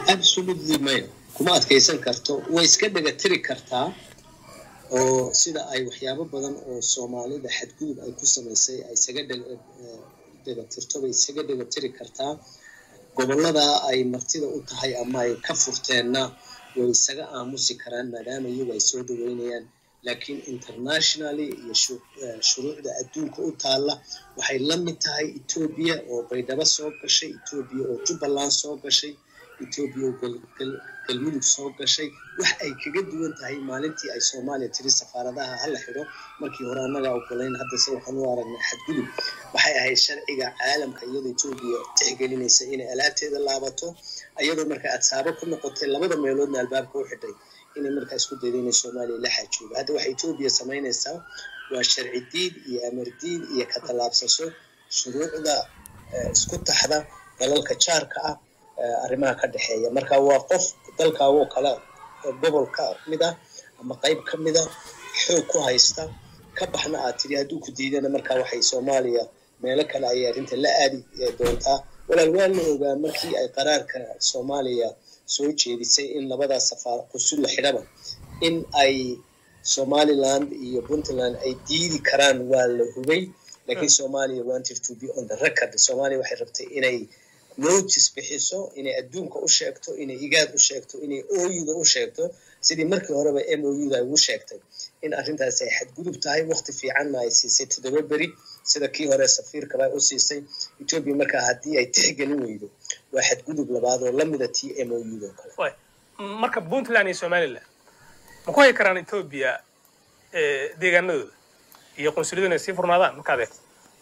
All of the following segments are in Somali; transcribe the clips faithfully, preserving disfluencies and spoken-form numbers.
absolutely maya kuma adkaysan karto way iska dhaga tiri kartaa oo sida ay waxyaabo badan oo Soomaalida xadgudub ay ku sameysay ay isaga dhaga tirto way isaga dhaga tiri kartaa gobolada ay martida u tahay ama ay ka furteena way isaga aamusi karaan maadaama iyagu ay soo dhaweynayaan laakiin internationally iyo shuruucda adduunka u taala waxay la mid tahay Ethiopia oo baydhabo soo gashay Ethiopia oo Jubaland soo gashay Ethiopia oo galmudug soo gashay wax ay kaga duwan tahay maalintii ay Soomaaliya tiri safaaradaha hal xiro markii hore anaga ogolayn hadda si waxaan u aragnay xadgudub waxay ahayd sharciga caalamka iyadoo Ethiopia tixgelinaysa in alaabteeda laabato ayadoo marka aad saabo ku noqotay labada meeloodna albaabka u xidhay inay markaa isku daydeen Soomaaliya la xajoobo hadda waxa Ethiopia sameynaysaa waa sharci diid iyo amar diid iyo ka talaabsasho shuruucda isku taxda dalalka jaarka ah arrimaha ka dhaxeeya marka waa qof dalka oo kala gobolka mid ah ama qayb ka mid ah xoog ku haysta ka baxna aad tiri haduu ku diidana marka waxay Soomaaliya meel kale ay arinta la aadi doontaa walaal waan la ogaa markii ay qaraarka Soomaaliya soo jeedisay in labada safaar qusul xidhaba in ay Somaliland iyo Puntland ay diidi karaan waa la hubay laakiin Soomaaliya wanted to be on the record Soomaaliya waxay rabtay inay notice bixiso inay adduunka u sheegto inay igaad u sheegto inay O U-da u sheegto sidii markii horeba M O U-da ugu sheegtay in arrintaas ay xadgudub tahay waqti fiican ma ay siisay toddoba bari sida kii hore safiirka bay u siisay Ethiopia marka hadii ay tixgelin weydo waa xadgudub labaad oo lamida tii M O U-da kale marka Puntland iyo Somaliland ma ku hay karaan Ethiopia ee deegaanadooda iyo qonsuliyadana si furnaadaan marka adeeg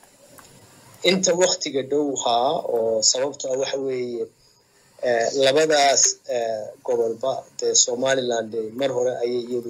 inta waqtiga dhowha oo sababtoo waxa weeye labadaas gobolba ee Somaliland mar hore ay iyadu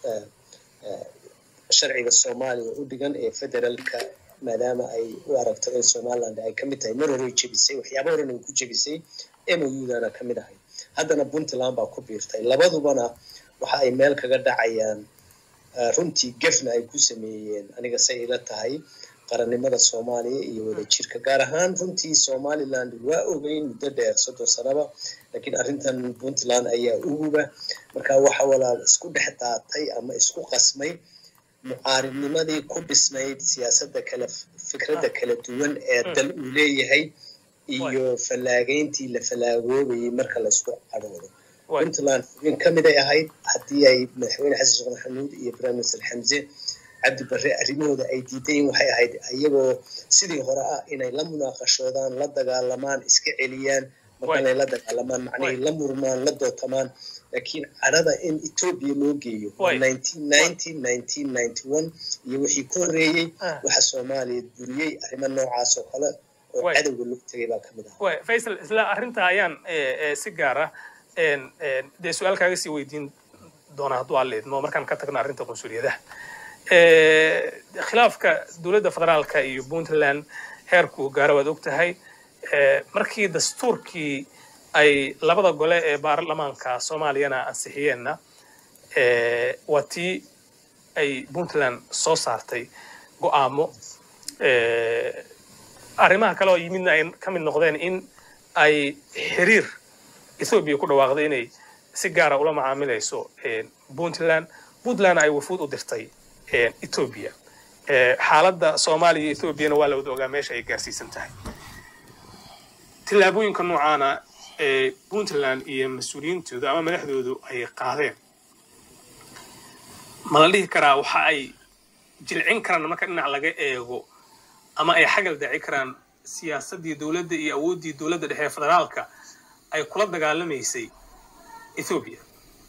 sharciga Soomaaliya u dhigan ee federaalka maadaama ay u aragto in Somaliland ay kamid tahay mar hore jabisay waxyaabo hore ku jabisay M O U-dana kamid ahay haddana Puntland baa ku biirtay labadubana waxa ay meel kaga dhacayaan runtii gefna ay ku sameeyeen aniga say ila tahay qarannimada Soomaaliya iyo wada jirka gaar ahaan runtii Somaliland waa ogeyn muddo dheer soddon sano laakiin arrintan Puntland ayaa uguba marka waxa walaal isku dhex daatay ama isku qasmay mucaaridnimadii ku dhisnayd siyaasadda kala fikradda kala duwan ee dal uu leeyahay iyo falaageyntii la falaagoobay marka la isku cadhoodo Puntland in kamid ay ahayd hadii ay madaxweyne Xasan Sheekh Maxamuud iyo Prime Minister Xamse Cabdi Barre arrimooda ay diideen waxay ahayd ayagoo sidii hore ah inay la munaaqashoodaan la dagaalamaan iska celiyaan marka la dagaalamaan macnaheedu la murmaan la dootamaan laakiin carada in Ethiopia loo geeyo nineteen ninety nineteen ninety-one iyo wixii ku horeeyay waxa Soomaaliya buriyay arrimo noocaas oo kale oo cadawga loo tagay baa kamid ah way Faisal isla arrinta ayaan si gaar ah een de su'aal kaaga sii weydiin doona haduu aan leedmo markaan ka tagno arrinta qonsuliyadaha ee khilaafka dawladda federaalka iyo Puntland heerku gaarawaad og tahay ee markii dastuurkii ay labada gole ee baarlamaanka Soomaaliyana ansixiyeenna ee wati ay Puntland soo saartay go'aamo ee arrimaha kale oo yimidna ay kamid noqdeen in ay xiriir Ethiopia ku dhawaaqday inay si gaar ah ula macaamilayso ee Puntland Puntland ay wafuud u dirtay ee Ethiopia ee xaaladda Soomaaliya Ethiopia waa la wada ogaa meesha ay gaarsiisan tahay tilaabooyinka noocaana ee Puntland iyo mas'uuliyiintooda ama madaxdoodu ay qaadeen ma la dhihi karaa waxa ay jilcin karaan marka dhinac laga eego ama ay xagal daci karaan siyaasadii dawladda iyo awoodii dawladda dhexe federaalka ay kula dagaalameysay Ethiopia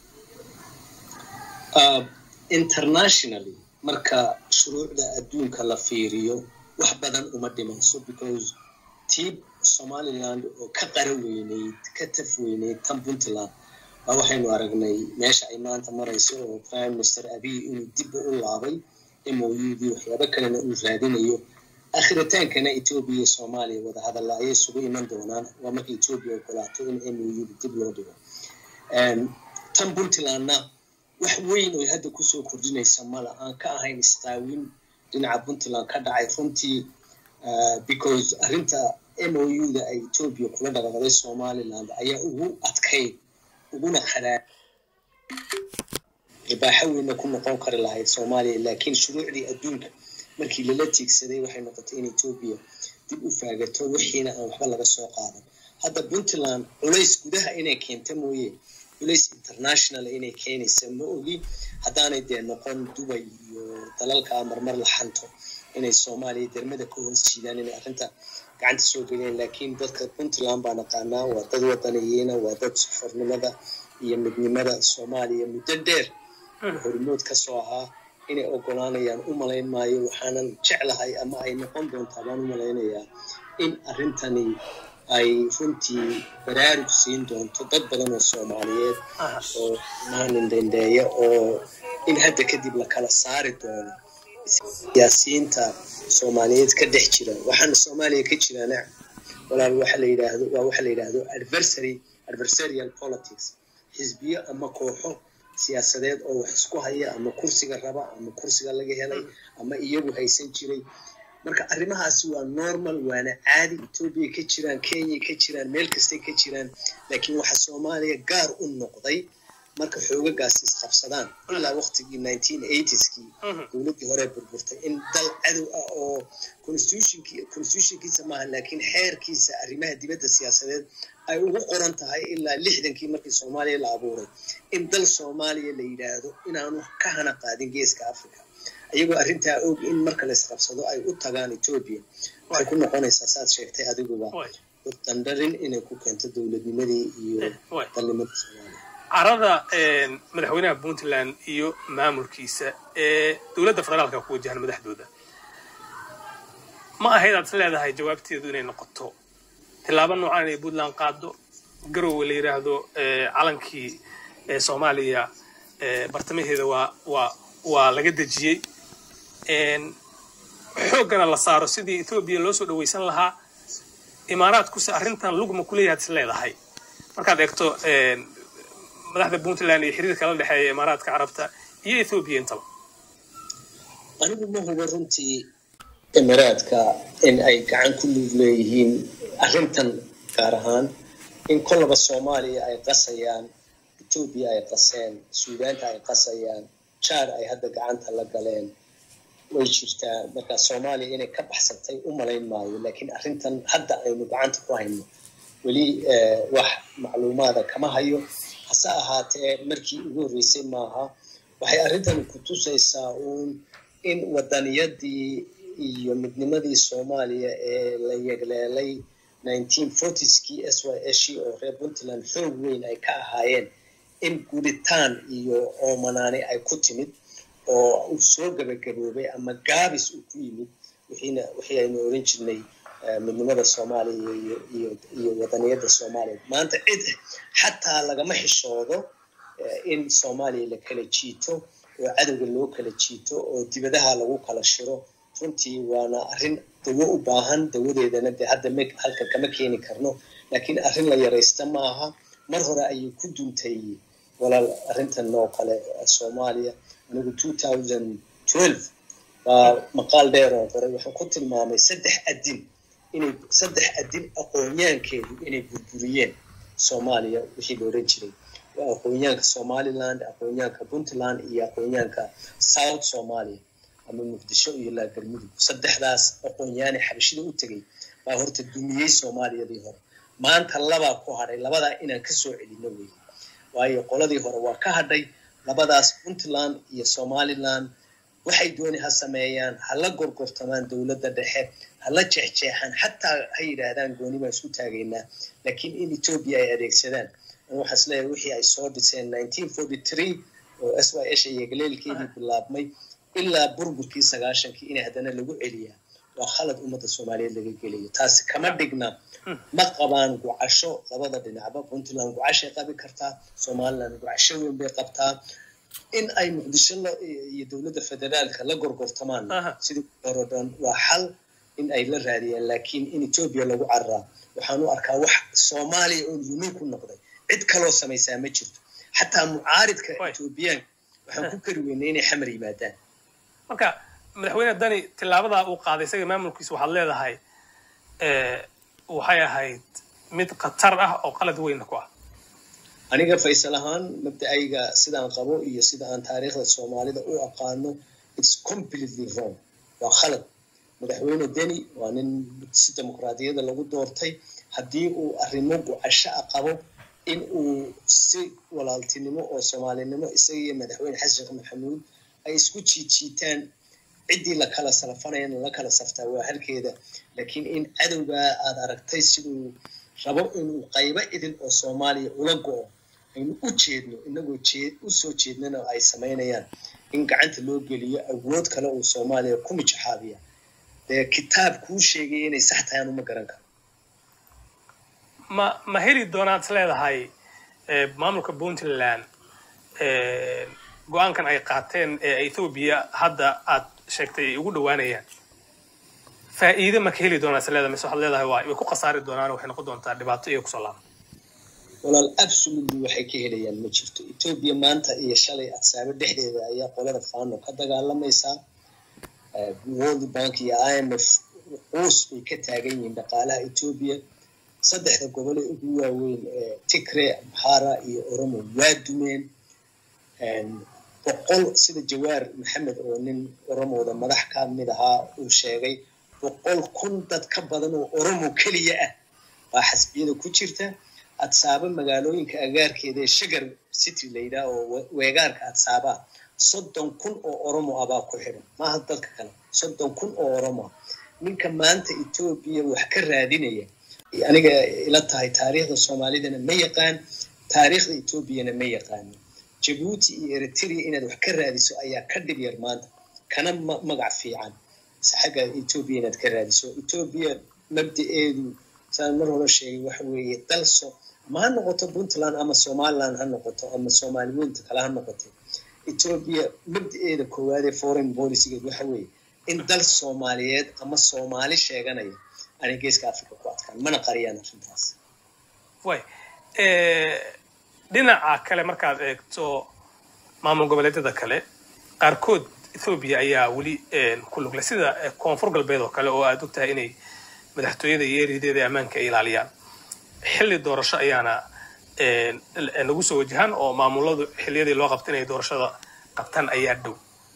uh, internationally marka shuruucda adduunka la fiiriyo wax badan uma dhimayso because tib Somaliland oo ka qaraweyneyd ka tafweyneyd tan Puntland waxaynu aragnay meesha ay maanta marayso oo Prime Minister Abiy inuu dib u laabay M O U-dii waxyaabo kalena uu raadinayo akhirtaankana Ethiopia iyo Soomaaliya wada hadal ay isugu iman doonaan waa markii Ethiopia ogolaato in M O U dib loo dhigo and tan Puntlandna wax weyn oo hadda ku soo kordhinaysa mala aan ka ahayn istaawin dhinaca Puntland ka dhacay runtii because arrinta M O U-da ay Ethiopia kula dhaqaaqday Somaliland ayaa ugu adkay uguna xaraa ibaaxa weyn ku noqon kar lahayd Soomaaliya laakiin shuruucdii adduunka markii la tiigsaday waxay noqotay in Ethiopia dib u faagato wixiina aan waxba laga soo qaadan hadda Puntland culays gudaha inay keento mooyee culays international inay keenayso ma ogi haddaanay dee noqon Dubai iyo dalalka marmar la xanto inay Soomaaliya dermada ku hoos jiidaan inay arrinta gacanta soo geliyeen laakiin dadka Puntland baa naqaanaa waa dad wadaniyiina waa dad xornimada iyo midnimada Soomaaliya muddo dheer hormood ka soo ahaa inay ogolaanayaan u malayn maayo waxaanan jeclahay ama ay noqon doontaa baan u malaynayaa in arrintani ay runtii baraarug siin doonto dad badan oo Soomaaliyeed oo maanindeendeeya oo in hadda kadib la kala saari doono siyaasiyiinta Soomaaliyeed ka dhex jira waxaan Soomaaliya ka jirana walaal waxa la yiraahdo waa waxa la yiraahdo adversary adversarial politics xisbiya ama kooxo siyaasadeed oo wax isku haya ama kursiga raba ama kursiga laga helay ama iyagu haysan jiray marka arrimahaasi waa normal waana caadi Ethiopia ka jiraan Kenya ka jiraan meel kasta ka jiraan laakiin waxa Soomaaliya gaar u noqday marka xoogagaas isqabsadaan ilaa waqtigii nineteen eighties-kii dawladii hore burburtay in dal cadow ah oo constitution-kii constitution-kiisa maaha laakiin xeerkiisa arrimaha dibadda siyaasadeed ay ugu qoran tahay ilaa lixdankii markii Soomaaliya la abuuray in dal Soomaaliya la yiraahdo inaanu ka hana qaadin geeska Afrika ayagoo arrintaa og in marka la isqabsado ay u tagaan Ethiopia waxay ku noqonaysaa saad sheegtay adiguba dandarin inay ku keento dawladnimadii iyo dalnimada Soomaaliya carada madaxweynaha Puntland iyo maamulkiisa ee dawladda federaalka ku wajahan madaxdooda ma ahayd aad leedahay jawaabteedu inay noqoto tilaabo noocan ay Puntland qaado garow la yiraahdo calankii Soomaaliya bartamaheeda waa waa waa laga dajiyay een xoogana la saaro sidii Ethiopia loo soo dhaweysan lahaa imaaraadku si arrintan lugma ku leeyahay leedahay markaad eegto een madaxda Puntland iyo xiriirka la dhaxeeya imaaraadka carabta iyo Ethiopia intaba anigu ma hubo runtii imaaraadka in ay gacan ku leeyihiin arrintan gaar ahaan in kollaba Soomaaliya ay qasayaan Ethiopia ay qaseen Suudaanta ay qasayaan Chad ay hadda gacanta la galeen way jirtaa marka Soomaaliya inay ka baxsatay u malayn maayo laakiin arrintan hadda aynu gacanta ku hayno wali wax macluumaad kama hayo hasa ahaatee markii ugu horeysay maaha waxay arrintan ku tusaysaa in wadaniyadii iyo midnimadii Soomaaliya ee la yagleelay nineteen forties-kii S Y S oo reer Puntland xoog weyn ay ka ahaayeen in guditaan iyo oomanaani ay ku timid oo uu soo gabagaboobay ama gaabis uu ku yimid wixiina wixii aynu oran jirnay midnimada Soomaaliya iyo iyo iyo wadaniyada Soomaaliya maanta cid xataa lagama xishoodo in Soomaaliya la kala jiito oo cadawga loo kala jiito oo dibadaha lagu kala shiro runtii waana arrin dawo u baahan dawadeedana de hadda ma halka kama keeni karno laakiin arrin la yareysta maaha mar hore ayay ku duntay walaal arrintan noo kale Soomaaliya anigu two thousand twelve waa maqaal dheer oo qoray waxaan ku tilmaamay saddex adin inay saddex adin aqoonyaankeedu inay burburiyeen Soomaaliya wixii loo oran jiray waa aqoonyaanka Somaliland aqoonyaanka Puntland iyo aqoonyaanka South Somalia ama Muqdisho iyo la Galmudug saddexdaas aqoonyaani xabashida u tagay baa horta dumiyay Soomaaliyadii hore maanta laba ku haray labada inaan ka soo celino weey waayo qoladii hore waa ka hadhay labadaas Puntland iyo Somaliland waxay doonay ha sameeyaan hala gorgortamaan dawladda dhexe hala jeexjeexan xataa ay yiraahdaan gooni ma isku taageynaa laakiin in Ethiopia ay adeegsadaan waxa isleeyahay wixii ay soo dhiseen nineteen forty-three oo S Y S iyo galeelkeedii bilaabmay ilaa burburkii sagaashankii in hadana lagu celiyaa waa khalad ummadda Soomaaliyeed laga geliyo taas kama dhigna ma qabaan gucasho labada dhinacba Puntland gucashay qabi kartaa Somaliland gucasho weyn bay qabtaa in ay Muqdisho iyo dawladda federaalka la gorgortamaan sidii horodan waa xal in ay la raadiyaan laakiin in Ethiopia lagu carraa waxaan u arkaa wax Soomaaliya oo unique ku noqday cid kale samaysaa ma jirto xataa mucaaridka Ethiopian waxaan ku kari weynay inay xamar yimaadaan marka madaxweyne Dani tilaabada uu qaaday isaga maamulkiisa waxaad leedahay ee waxay ahayd mid khatar ah oo qalad weyn ku ah aniga Faysal ahaan mabda'ayga sidaan qabo iyo sida aan taariikhda Soomaalida u aqaano it's completely wrong waa khalad madaxweyne Deni waa nin si dimuqraadiyada lagu doortay haddii uu arrimo go'asho qabo in uu si walaaltinimo oo Soomaalinimo isaga iyo madaxweyne Xasan Sheekh Maxamuud ay isku jiijiitaan cidii la kala salafanayna la kala saftaa waa halkeeda laakiin in cadowga aad aragtay sidoo rabo inuu qaybo idin oo Soomaaliya ula go'o aynu u jeedno inagoo jeed u soo jeednana ay sameynayaan in gacanta loo geliyo awood kale oo Soomaaliya ku mijaxaabiya ee kitaab ku sheegay inay sax tahay uma garan karo ma ma heli doonaad leedahay ee maamulka Puntland ee go'aankan ay qaateen ee Ethiopia hadda aad sheegtay ugu dhawaanayaan faa'iido ma ka heli doonaa leedahay mise waxaad leedahay waa ku qasaari doonaan waxay noqon doontaa dhibaato iyo ku salaam walaal absolutely waxay ka helayaan ma jirto Ethiopia maanta iyo shalay asaabo dhexdeeda ayaa qolada faano ka dagaalamaysa World Bank iyo I M F qoys ay ka taagan yihiin dhaqaalaha Ethiopia saddexda gobol ee ugu waaweyn ee Tigray Amhara iyo Oromo waa dumeen and boqol sida Jawaar Maxamed oo nin Oromooda madax ka mid ahaa uu sheegay boqol kun dad ka badan oo Oromo kaliya ah waa xisbiyada ku jirta adsaaba magaalooyinka agaarkeeda ee Shagar City leeyahay oo weegaarka adsaaba soddon kun oo Oromo aba ku xiran ma dalka kale soddon kun oo Oromo ninka maanta Ethiopia wax ka raadinaya aniga ila tahay taariikhda Soomaalidana ma yaqaan taariikhda Ethiopia ma yaqaan Djibouti iyo Eritrea inaad wax ka raadiso ayaa ka dhib yar maanta kana magac fiican saxaga Ethiopia inaad ka raadiso Ethiopia mabda'eedu saan mar hore sheegay waxa weeye dalso ma noqoto Puntland ama Somaliland ha noqoto ama Soomaaliyeed kala ha noqoto Ethiopia mabda'eeda koowaad ee foreign policy waxa weeye in dal Soomaaliyeed ama Soomaali sheeganaya ani geeska Afrika ku adkaan mana qariyaan arrintaas way ee dhinaca kale markaad eegto maamul goboleedyada kale qaarkood Ethiopia ayaa wali ku lug leh sida koonfur galbeed oo kale oo aad u tahay inay madaxtooyada iyo eerideeda ammaanka ilaaliyaan xilli doorasho ayaana ee lagu soo wajahan oo maamuladu xilliyadii loo qabtay inay doorashada qabtaan ayaa dhow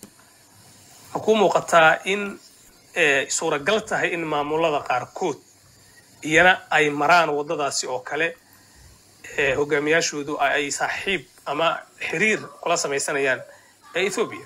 ku muuqataa in ee suuragal tahay in maamulada qaarkood iyana ay maraan wadadaasi oo kale ee hogaamiyashoodu ay saaxiib ama xiriir kula samaysanayaan ee Ethiopia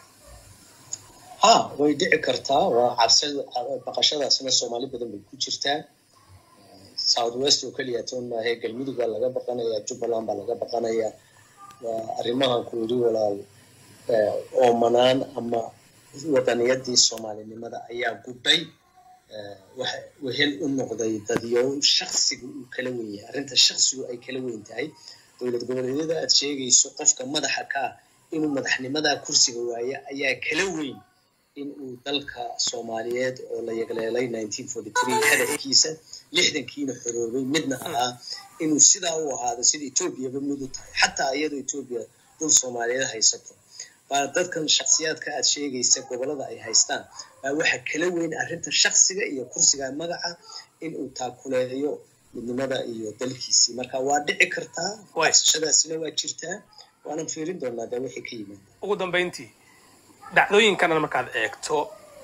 ha way dhici kartaa waa cabsida baqashadaasna Soomaali badan bay ku jirtaa South West oo kaliya toona ee galmudug laga baqanaya Jubbaland baa laga baqanaya waa arrimaha ku yiri walaal oo manaan ama wadaniyadii Soomaalinimada ayaa gubay waxa wehel u noqday dadyo shakhsiga uu kala weyn yahay arrinta shakhsigu ay kala weyn tahay dowlad goboleedyada aad sheegayso qofka madaxa ka inuu madaxnimada kursiga waaya ayaa kala weyn in uu dalka Soomaaliyeed oo la yagleelay nineteen forty-three hadafkiisa lixdankiina xoroobay midna ahaa inuu sidaa u ahaado sida Ethiopia ba mid u tahay xataa iyadoo Ethiopia dul Soomaaliyeed haysato baa dadkan shakhsiyaadka aad sheegaysa gobolada ay haystaan baa waxa kala weyn arrinta shakhsiga iyo kursiga magaca in uu taakuleeyo midnimada iyo dalkiisa marka waa dhici kartaa waashadaasina waa jirtaa waana fiirin doonaa da wixii ka yimid ugu dambeyntii dhacdooyinkan markaad eegto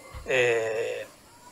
ee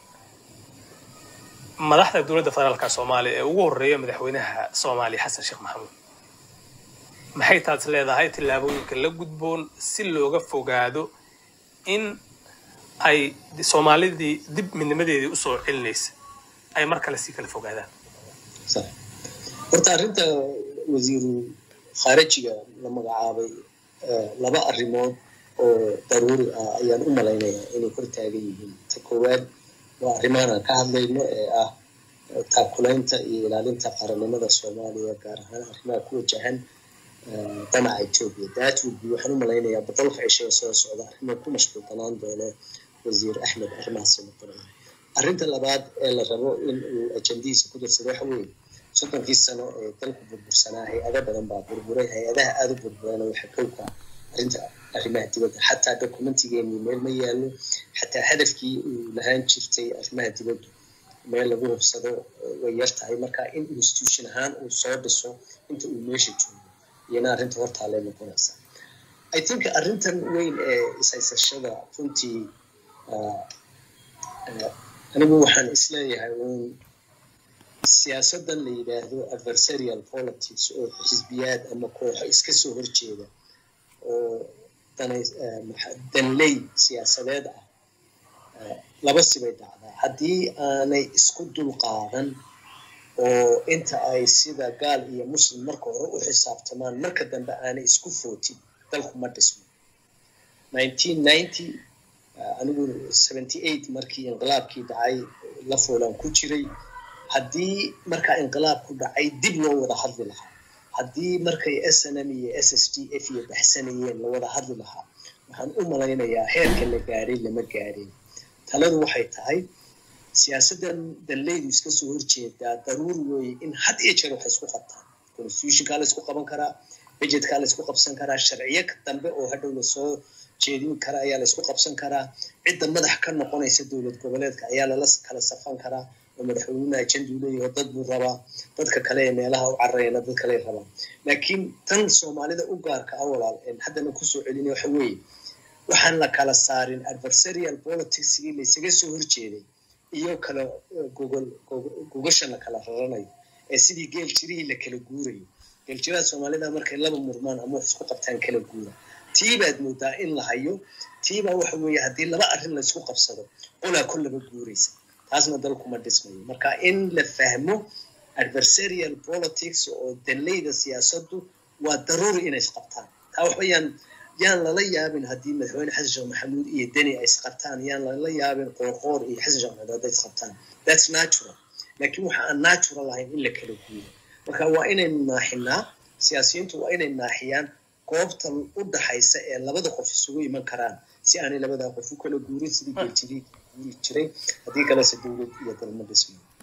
madaxda dowladda federaalka Soomaaliya ee ugu horeeya madaxweynaha Soomaaliya Xasan Sheekh Maxamuud maxay taas leedahay tilaabooyinka la gudboon si looga fogaado in ay Soomaalidii dib midnimadeedii u soo celinaysa ay mar kale si kala fogaadaan sax horta arrinta wasiiru khaarijiga la magacaabay laba arrimood oo daruuri ah ayaan u malaynayaa inay kor taagan yihiin ta koowaad waa arrimaha ka hadlayno ee ah taakulaynta iyo ilaalinta qaranimada Soomaaliya gaar ahaan arrimaha ku wajahan danaca Ethiopia that would be waxaan u malaynayaa badalka cishada soo socda arrimaha ku mashquulsanaan doona wasiir Axmed arrimahaas sanadkan arrinta labaad ee la rabo in uu ajandiisa ku darsado waxa weeye soddonkii sano ee dalku burbursanaa hay'ado badan baa burburay hay'adaha aad u burburan waxa kowka arrinta arrimaha dibadda xataa dokumentigeeni meel ma yaalo xataa hadafkii uu lahaan jirtay arrimaha dibadda meel lagu hubsado way yartahay marka in institution ahaan uu soo dhiso inta uu meesha joogo iyana arrinta horta la noqonaysa I think arrintan weyn ee isaysashada runtii anigu waxaan isleeyahay in siyaasadan la yiraahdo adversarial politics oo xisbiyaad ama kooxo iska soo horjeeda oo danley siyaasadeed ah laba sibay dhacdaa haddii aanay isku dul qaadan oo inta ay sida gaal iyo muslim marka hore u xisaabtamaan marka dambe aanay isku footin dalku ma dhismo nineteen ninety anigu seventy-eight markii inqilaabkii dhacay la foolan ku jiray haddii marka inqilaabku dhacay dib loo wada hadli lahaa haddii markay S N M iyo S S D F iyo baxsanayeen la wada hadli lahaa waxaan u malaynayaa heerka la gaaray lama gaarin taladu waxay tahay siyaasadan danleydu iska soo horjeedaa daruuri weeye in had iyo jeer wax isku qabtaan constitutionka la isku qaban karaa budgetka la isku qabsan karaa sharciyo dambe oo hadhow la soo jeedin kara ayaa la isku qabsan karaa cidda madax ka noqonaysa dowlad goboleedka ayaa la kala safan karaa oo madaxweynaha ajendu leeyahay dad buu rabaa dadka kale ee meelaha u carreeyna dad kale rabaa laakiin tan Soomaalida u gaarka ah walaal in haddana ku soo celinayo waxa weeye waxaan la kala saarin adversarial politics ee la isaga soo horjeeday iyo kala google googasha la kala raranayo ee sidii geel jirihii la kala guurayo geel jiraha Soomaalida markay laba murmaan ama wax isku qabtaan kala guura tiibaad moodaa in la hayo tiiba waxa weeye haddii laba arrin la isku qabsado qolaa kullaba guuraysa taasna dalku ma dhismayo marka in la fahmo adversarial politics oo danleyda siyaasaddu waa daruuri inay isqabtaan taa waxba yaan yaan lala yaabin haddii madaxweyne xasan sheekh maxamuud iyo deni ay isqabtaan yaan lala yaabin qoorqoor iyo xasan sheekh maxamuud ay isqabtaan that's natural laakiin waxa aan natural ahayn in la kala guuro marka waa inay naaxinaa siyaasiyiintu waa inay naaxiyaan goobta u dhaxaysa ee labada qof isugu iman karaan si aanay labada qof u kala guurin sidii geeljiray guuri jiray haddii kale se dowlad iyo dalma dhismo